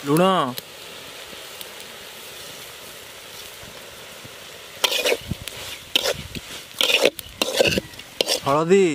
लुण हलदी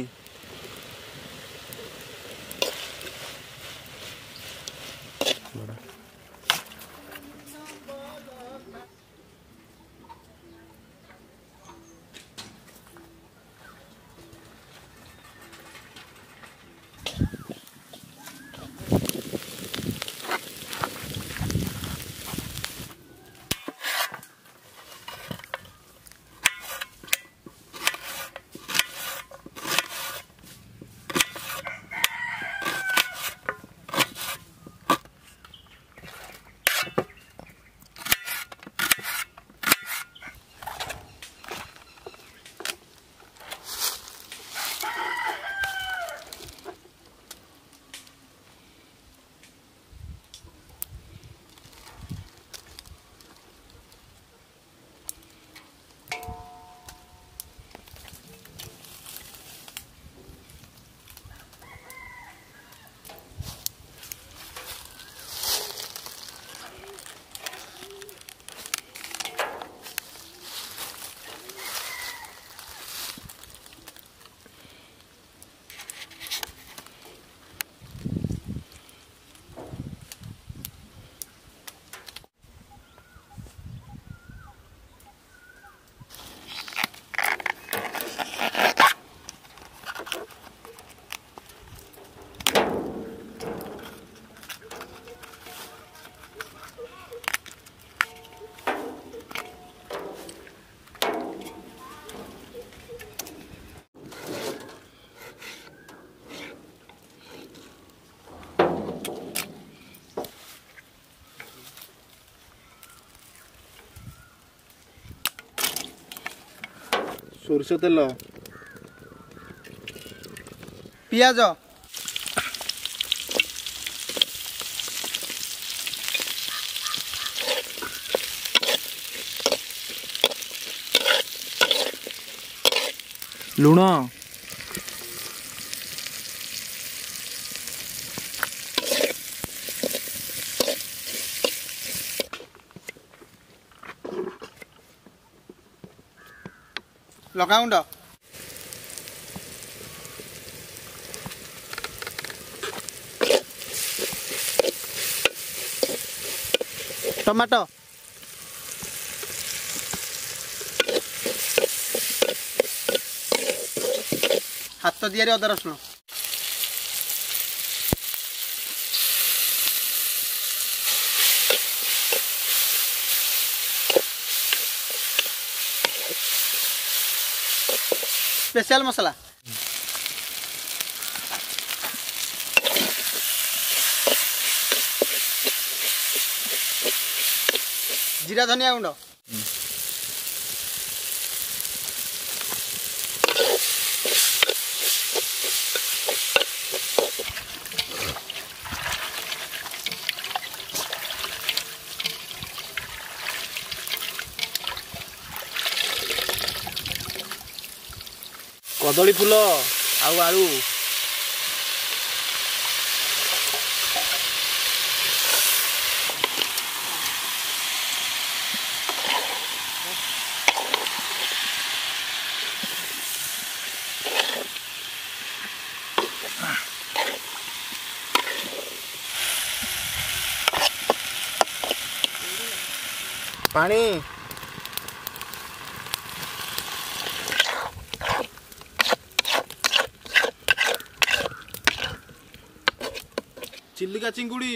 सोरिष तेल पियाज लुण लंकागुंड टमाटो हाथ दियारी अदा रसुण स्पेशल मसला जीरा धनिया गुंड कदली फूल आउ आलू पानी चिल्लिका चिंगुड़ी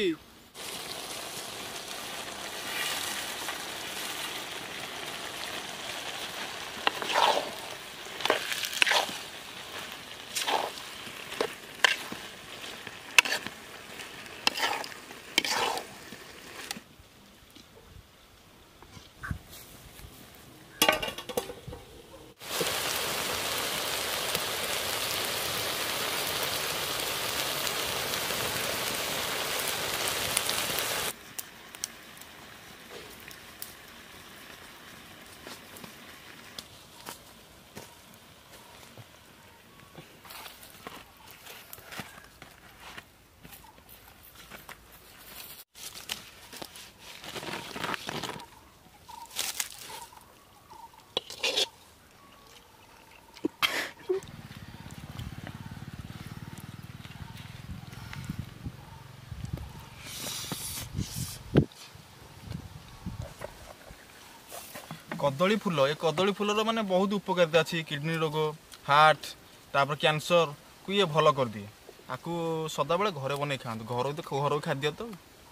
कदली फूल ये कदली फूलर माने बहुत उपकारिता अच्छी किडनी रोग हार्ट तापर कैंसर को ये भल कर दिए आपको सदाबले घरे बन खाते घर खाद्य तो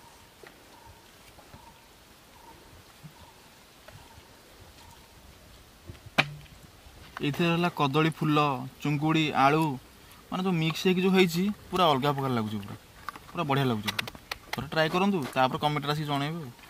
ये कदली फूल चुंगुड़ी आलू माने जो मिक्स जो पूरा अलग प्रकार लगुच पूरा बढ़िया लगुच ट्राए करूँ कमेंट आसिक जनइबे।